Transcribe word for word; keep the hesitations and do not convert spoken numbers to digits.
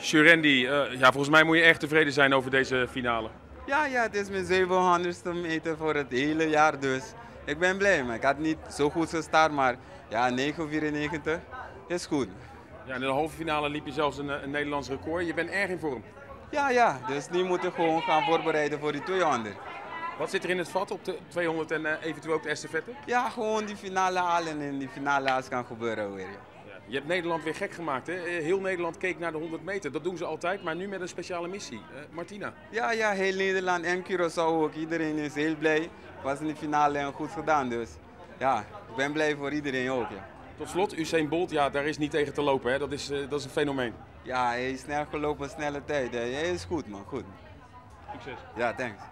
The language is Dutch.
Jurendi, uh, ja, volgens mij moet je echt tevreden zijn over deze finale. Ja, ja, het is mijn zevenhonderdste meter voor het hele jaar, dus ik ben blij. Maar ik had niet zo goed gestart, maar ja, negen vierennegentig is goed. Ja, in de halve finale liep je zelfs een, een Nederlands record. Je bent erg in vorm. Ja, ja, dus nu moeten we gewoon gaan voorbereiden voor die tweehonderd. Wat zit er in het vat op de tweehonderd en uh, eventueel ook de estafette? Ja, gewoon die finale halen en in die finale als kan gebeuren weer. Ja. Je hebt Nederland weer gek gemaakt, hè? Heel Nederland keek naar de honderd meter. Dat doen ze altijd, maar nu met een speciale missie. Uh, Martina. Ja, ja, heel Nederland en Curaçao ook. Iedereen is heel blij. Was in de finale en goed gedaan, dus ja, ik ben blij voor iedereen ook. Ja. Tot slot, Usain Bolt, ja, daar is niet tegen te lopen, hè? Dat is, uh, dat is een fenomeen. Ja, hij is snel gelopen, snelle tijd. Hij is goed, man, goed. Succes. Ja, thanks.